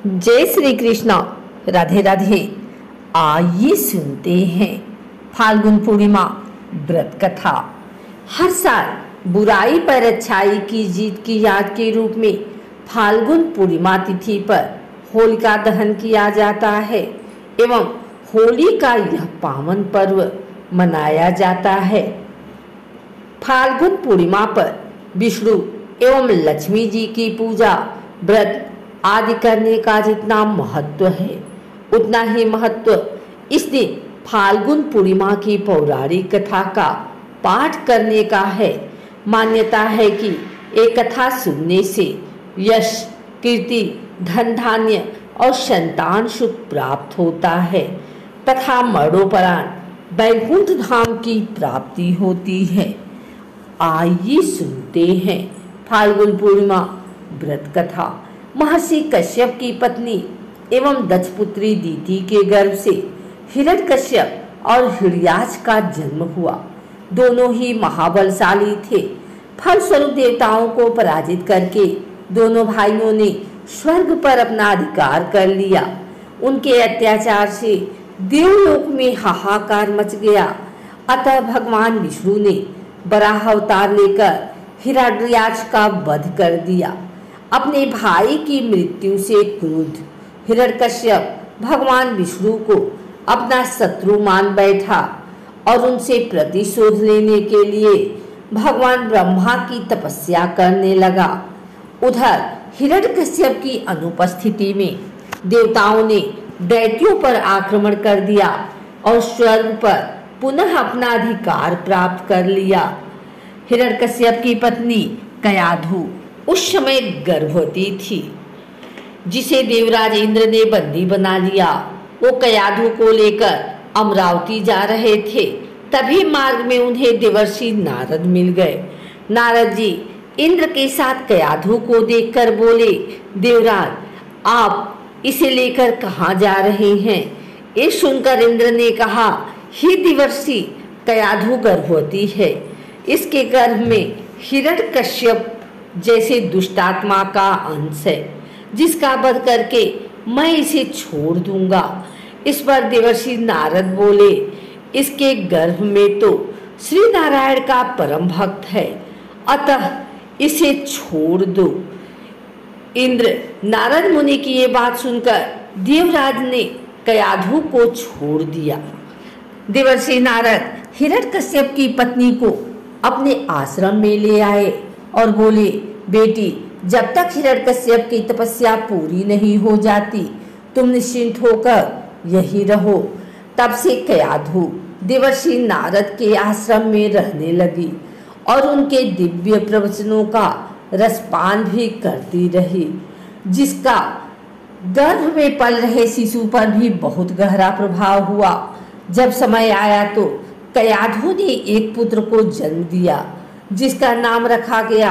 जय श्री कृष्ण। राधे राधे। आइए सुनते हैं फाल्गुन पूर्णिमा व्रत कथा। हर साल बुराई पर अच्छाई की जीत की याद के रूप में फाल्गुन पूर्णिमा तिथि पर होलिका दहन किया जाता है एवं होली का यह पावन पर्व मनाया जाता है। फाल्गुन पूर्णिमा पर विष्णु एवं लक्ष्मी जी की पूजा, व्रत आदि करने का जितना महत्व है, उतना ही महत्व इस दिन फाल्गुन पूर्णिमा की पौराणिक कथा का पाठ करने का है। मान्यता है कि एक कथा सुनने से यश, कीर्ति, धन धान्य और संतान सुख प्राप्त होता है तथा मरणोपरांत वैकुंठ धाम की प्राप्ति होती है। आइए सुनते हैं फाल्गुन पूर्णिमा व्रत कथा। महर्षि कश्यप की पत्नी एवं दक्ष पुत्री दीति के गर्भ से हिरण्यकश्यप और हिरण्याक्ष का जन्म हुआ। दोनों ही महाबलशाली थे। फलस्वरूप देवताओं को पराजित करके दोनों भाइयों ने स्वर्ग पर अपना अधिकार कर लिया। उनके अत्याचार से देवलोक में हाहाकार मच गया। अतः भगवान विष्णु ने वराह अवतार लेकर हिरण्याक्ष का वध कर दिया। अपने भाई की मृत्यु से क्रुद्ध हिरण्यकश्यप भगवान विष्णु को अपना शत्रु मान बैठा और उनसे प्रतिशोध लेने के लिए भगवान ब्रह्मा की तपस्या करने लगा। उधर हिरण्यकश्यप की अनुपस्थिति में देवताओं ने दैत्यों पर आक्रमण कर दिया और स्वर्ग पर पुनः अपना अधिकार प्राप्त कर लिया। हिरण्यकश्यप की पत्नी कयाधु उस समय गर्भवती थी, जिसे देवराज इंद्र ने बंदी बना लिया। वो कयाधु को लेकर अमरावती जा रहे थे। तभी मार्ग में उन्हें देवर्षि नारद मिल गए। नारद जी इंद्र के साथ कयाधु को देखकर बोले, देवराज आप इसे लेकर कहाँ जा रहे हैं? ये सुनकर इंद्र ने कहा, हे देवर्षि, कयाधु गर्भवती है। इसके गर्भ में हिरण्यकश्यप जैसे दुष्टात्मा का अंश है, जिसका वध करके मैं इसे छोड़ दूंगा। इस पर देवर्षि नारद बोले, इसके गर्भ में तो श्री नारायण का परम भक्त है, अतः इसे छोड़ दो। इंद्र नारद मुनि की ये बात सुनकर देवराज ने कयाधु को छोड़ दिया। देवर्षि नारद हिरण्यकश्यप की पत्नी को अपने आश्रम में ले आए और बोले, बेटी, जब तक हिरण्यकश्यप की तपस्या पूरी नहीं हो जाती तुम निश्चिंत होकर यही रहो। तब से कयाधु देवर्षि नारद के आश्रम में रहने लगी और उनके दिव्य प्रवचनों का रसपान भी करती रही, जिसका गर्भ में पल रहे शिशु पर भी बहुत गहरा प्रभाव हुआ। जब समय आया तो कयाधु ने एक पुत्र को जन्म दिया, जिसका नाम रखा गया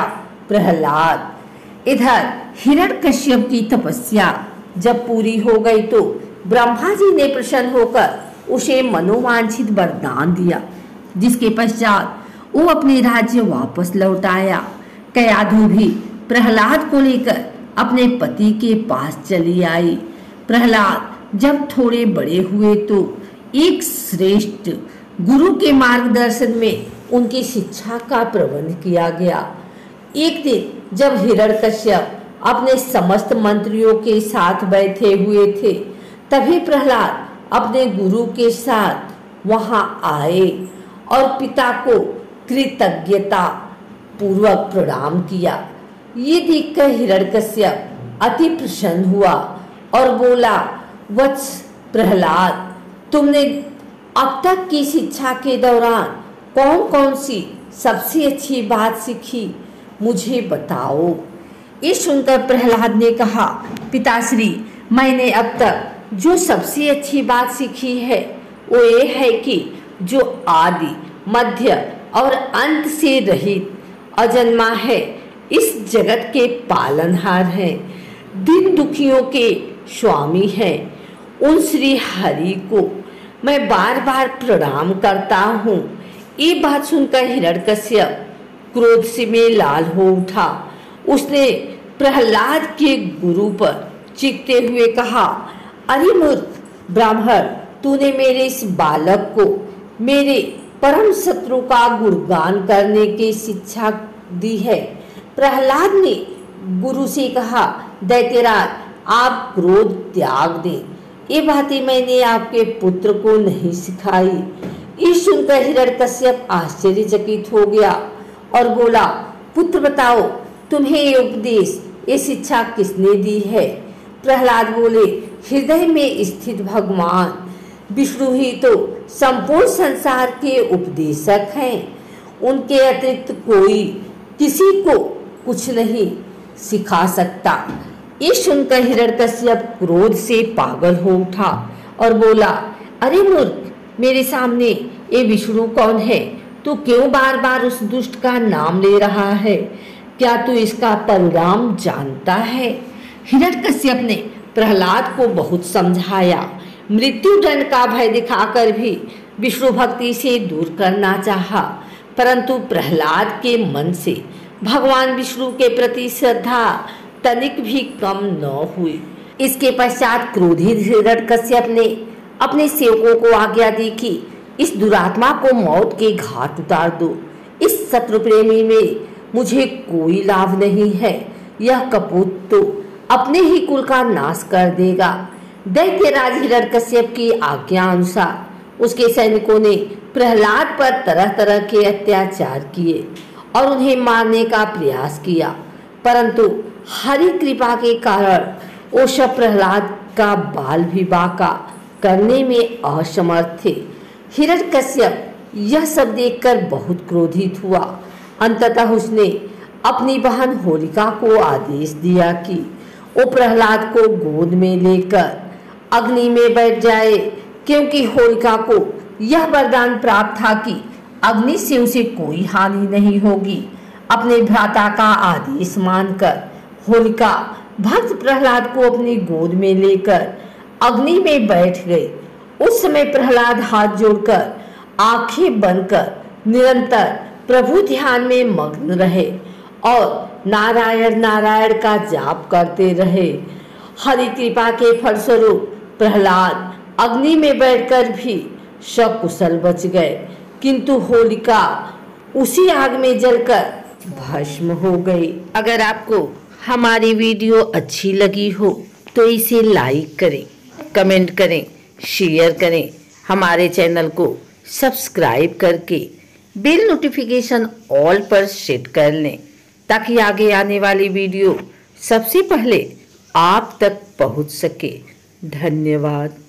प्रहलाद। इधर हिरण्यकश्यप की तपस्या जब पूरी हो गई तो ब्रह्मा जी ने प्रसन्न होकर उसे मनोवांछित वरदान दिया, जिसके पश्चात वो अपने राज्य वापस लौट आया। कयाधु भी प्रहलाद को लेकर अपने पति के पास चली आई। प्रहलाद जब थोड़े बड़े हुए तो एक श्रेष्ठ गुरु के मार्गदर्शन में उनकी शिक्षा का प्रबंध किया गया। एक दिन जब हिरण्यकश्यप अपने समस्त मंत्रियों के साथ बैठे हुए थे, तभी प्रहलाद अपने गुरु के साथ वहां आए और पिता को कृतज्ञता पूर्वक प्रणाम किया। ये देखकर हिरण्यकश्यप अति प्रसन्न हुआ और बोला, वत्स प्रहलाद, तुमने अब तक की शिक्षा के दौरान कौन कौन सी सबसे अच्छी बात सीखी, मुझे बताओ। ये सुनकर प्रहलाद ने कहा, पिताश्री, मैंने अब तक जो सबसे अच्छी बात सीखी है वो ये है कि जो आदि, मध्य और अंत से रहित अजन्मा है, इस जगत के पालनहार है, दीन दुखियों के स्वामी है, उन श्री हरि को मैं बार बार प्रणाम करता हूँ। ये बात सुनकर हिरण्यकश्यप क्रोध से में लाल हो उठा। उसने प्रहलाद के गुरु पर चीखते हुए कहा, अरे मूर्ख ब्राह्मण, तूने मेरे इस बालक को मेरे परम शत्रु का गुणगान करने की शिक्षा दी है। प्रहलाद ने गुरु से कहा, दैत्यराज, आप क्रोध त्याग दें। ये बातें मैंने आपके पुत्र को नहीं सिखाई। ये सुनकर हिरण्यकश्यप आश्चर्यचकित हो गया और बोला, पुत्र बताओ, तुम्हें ये उपदेश, ये शिक्षा किसने दी है? प्रहलाद बोले, हृदय में स्थित भगवान विष्णु ही तो संपूर्ण संसार के उपदेशक हैं। उनके अतिरिक्त कोई किसी को कुछ नहीं सिखा सकता। ये सुनकर हिरण्यकश्यप क्रोध से पागल हो उठा और बोला, अरे मूर्ख, मेरे सामने ये विष्णु कौन है? तू क्यों बार बार उस दुष्ट का नाम ले रहा है? क्या तू इसका परिणाम जानता है? हिरण्यकश्यप ने प्रहलाद को बहुत समझाया, मृत्यु दंड का भय दिखाकर भी विष्णु भक्ति से दूर करना चाहा, परंतु प्रहलाद के मन से भगवान विष्णु के प्रति श्रद्धा तनिक भी कम न हुई। इसके पश्चात क्रोधित हिरण्यकश्यप ने अपने सेवकों को आज्ञा दी कि इस दुरात्मा को मौत के घाट उतार दो। इस शत्रु प्रेमी में मुझे कोई लाभ नहीं है। यह कपूत तो अपने ही कुल का नाश कर देगा। दैत्यराज हिरण्यकश्यप की आज्ञा अनुसार उसके सैनिकों ने प्रहलाद पर तरह तरह के अत्याचार किए और उन्हें मारने का प्रयास किया, परंतु हरि कृपा के कारण वो सब प्रहलाद का बाल भी बांका करने में असमर्थ थे। हिरण्यकश्यप यह सब देखकर बहुत क्रोधित हुआ। अंततः उसने अपनी बहन होलिका को आदेश दिया कि वो प्रहलाद को गोद में लेकर अग्नि में बैठ जाए, क्योंकि होलिका को यह वरदान प्राप्त था कि अग्नि से उसे कोई हानि नहीं होगी। अपने भ्राता का आदेश मानकर होलिका भक्त प्रहलाद को अपनी गोद में लेकर अग्नि में बैठ गई। उस समय प्रहलाद हाथ जोड़कर आंखें बंद कर निरंतर प्रभु ध्यान में मग्न रहे और नारायण नारायण का जाप करते रहे। हरि कृपा के फलस्वरूप प्रहलाद अग्नि में बैठकर भी सकुशल बच गए, किंतु होलिका उसी आग में जलकर भस्म हो गई। अगर आपको हमारी वीडियो अच्छी लगी हो तो इसे लाइक करें, कमेंट करें, शेयर करें। हमारे चैनल को सब्सक्राइब करके बेल नोटिफिकेशन ऑल पर सेट कर लें, ताकि आगे आने वाली वीडियो सबसे पहले आप तक पहुंच सके। धन्यवाद।